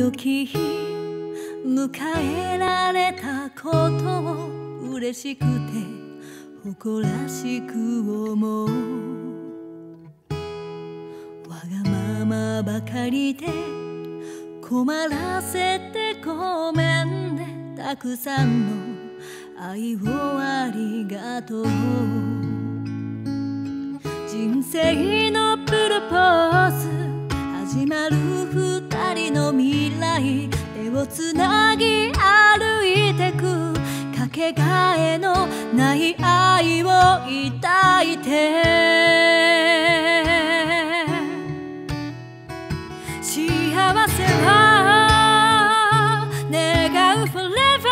時迎えられたことを嬉しくて誇らしく思う。わがままばかりで困らせてごめんね。たくさんの愛をありがとう。人生のプロポーズ始まる二人の未来、手をつなぎ歩いてくかけがえのない愛を抱いて、幸せは願う forever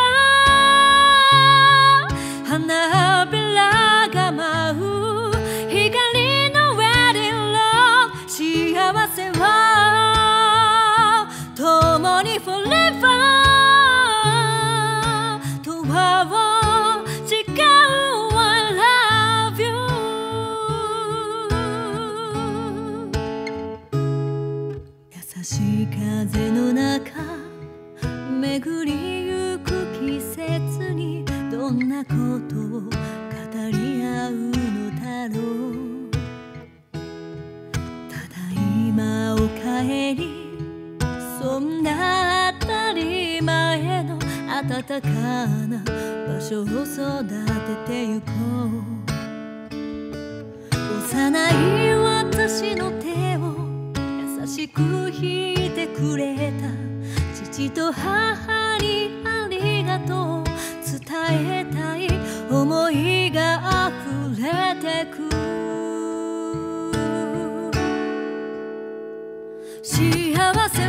花びらが舞う光の wedding love、 幸せは共に forever とはを誓う I love you。 優しい風の中巡りゆく季節にどんなことを語り合うのだろう。ただいまおかえり、そんな当たり前の温かな場所を育ててゆこう。幼い私の手を優しく引いてくれた父と母にありがとう伝えたい思いが溢れてく。幸せ